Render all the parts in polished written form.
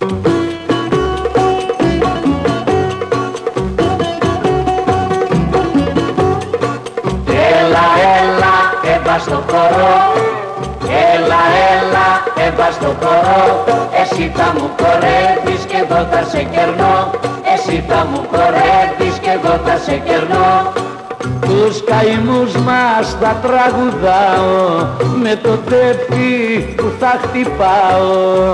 Έλα, έλα, έμπα στο χορό. Έλα, έλα, έμπα στο χορό. Εσύ θα μου χορεύεις και εγώ θα σε κερνώ. Εσύ θα μου χορεύεις και εγώ θα σε κερνώ. Τους καημούς μας θα τραγουδάω με το τέφι που θα χτυπάω.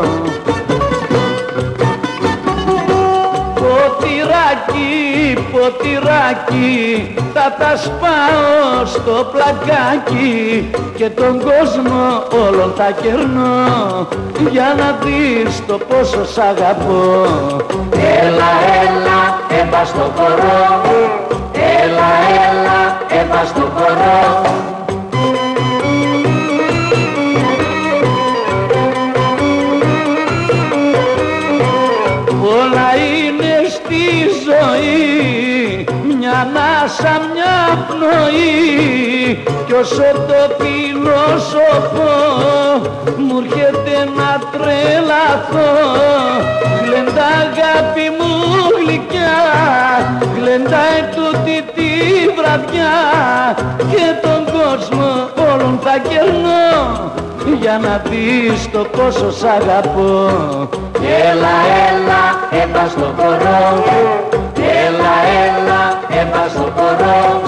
Ποτηράκι, ποτηράκι, θα τα σπάω στο πλακάκι και τον κόσμο όλον θα κερνώ για να δεις το πόσο σ' αγαπώ. Έλα, έλα, έμπα στο χορό. Έλα, έλα, έμπα στο χορό. Όλα είναι στη ζωή μια ανάσα, μια πνοή κι όσο το φιλοσοφώ μου έρχεται να τρελαθώ. Γλεντά αγάπη μου γλυκιά, γλεντάει τούτη τη βραδιά και τον κόσμο όλον θα κερνώ για να δεις το πόσο σ' αγαπώ. Έλα, έλα, έμπα στο χορό. Έλα, έλα, έμπα στο χορό.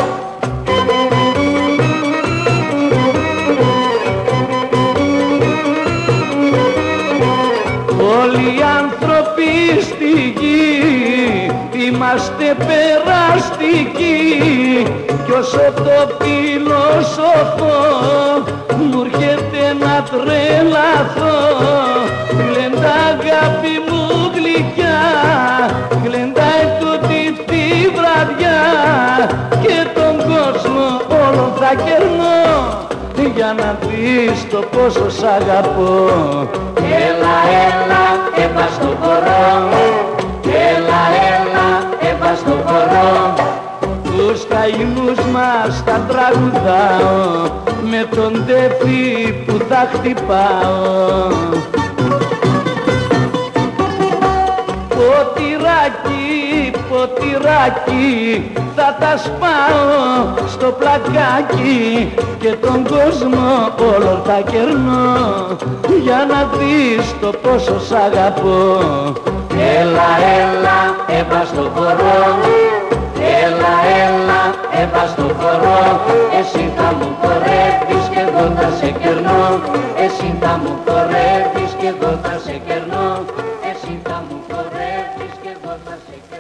Όλοι οι άνθρωποι στη γη είμαστε περαστικοί κι όσο το φιλοσοφώ μου έρχεται να τρελαθώ. Γλεντά αγάπη μου γλυκιά, γλεντάει τούτη τη βραδιά και τον κόσμο όλον θα κερνώ για να δεις το πόσο σ' αγαπώ. Έλα, έλα, έμπα στο χορό. Έλα, έλα, έμπα στο χορό. Τους καημούς μας θα τραγουδάω με τον τέφι που θα χτυπάω. Ποτηράκι, ποτηράκι, θα τα σπάω στο πλακάκι και τον κόσμο όλο θα κερνώ για να δεις το πόσο σ' αγαπώ. Έλα, έλα, έμπα στο χορό. Έλα, έλα, έμπα στο χορό. Εσύ θα μου χορεύεις και εγώ θα σε κερνώ. Εσύ θα μου χορεύεις και εγώ θα σε κερνώ. Εσύ θα μου χορεύεις και εγώ θα σε κερνώ.